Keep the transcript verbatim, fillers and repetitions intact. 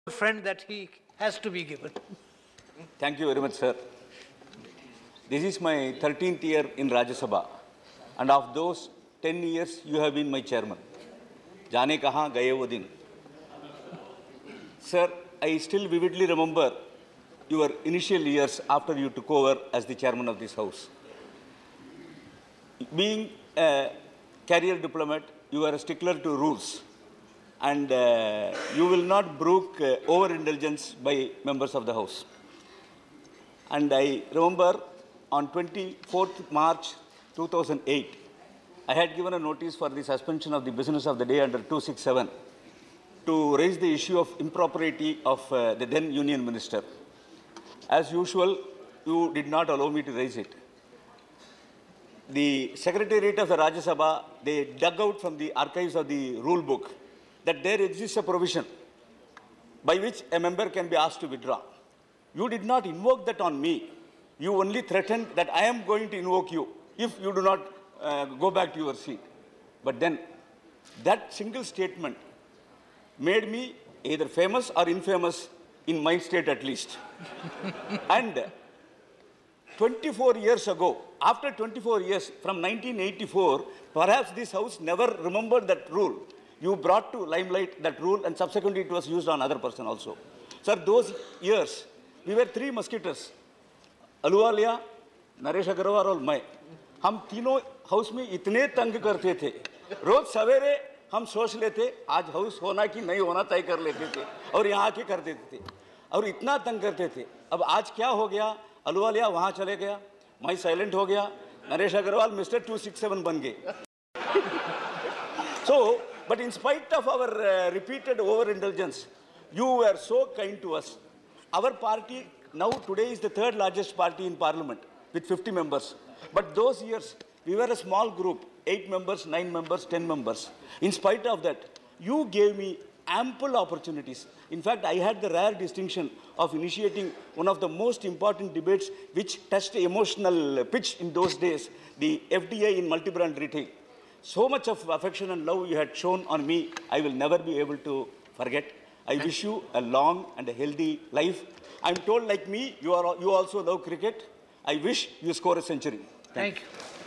friend that he has to be given. Thank you very much, sir. This is my thirteenth year in Rajya Sabha, and of those ten years, you have been my chairman. Jaane kahan gaye wo din. Sir, I still vividly remember your initial years after you took over as the chairman of this house. Being a career diplomat, you are a stickler to rules, and uh, you will not brook uh, overindulgence by members of the house. And I remember on twenty-fourth March two thousand eight, I had given a notice for the suspension of the business of the day under two sixty-seven to raise the issue of impropriety of uh, the then union minister. As usual, you did not allow me to raise it. The Secretariat of the Rajya Sabha, they dug out from the archives of the rule book that there exists a provision by which a member can be asked to withdraw. You did not invoke that on me. You only threatened that I am going to invoke you if you do not uh, go back to your seat. But then, that single statement made me either famous or infamous in my state at least. And twenty-four years ago, after twenty-four years, from nineteen eighty-four, perhaps this house never remembered that rule. You brought to limelight that rule, and subsequently it was used on other person also. Sir, those years, we were three musketeers. Aluwalia, Naresh Agarwal और मैं, हम तीनों house में इतने तंग करते थे. रोज सवेरे हम सोच लेते, आज हाउस होना कि नहीं होना तय कर लेते थे, और यहाँ आके कर देते थे, और इतना तंग करते थे. अब आज क्या हो गया? अलुवालिया वहाँ चले गया, मैं साइलेंट हो गया, Naresh Agarwal mister two sixty-seven बन गए. So, but in spite of our uh, repeated overindulgence, you were so kind to us. Our party now today is the third largest party in parliament with fifty members. But those years, we were a small group, eight members, nine members, ten members. In spite of that, you gave me ample opportunities. In fact, I had the rare distinction of initiating one of the most important debates which touched emotional pitch in those days, the F D I in multi-brand retail. So much of affection and love you had shown on me, I will never be able to forget. I wish you a long and a healthy life. I'm told, like me, you, are, you also love cricket. I wish you score a century. Thank, Thank you. you.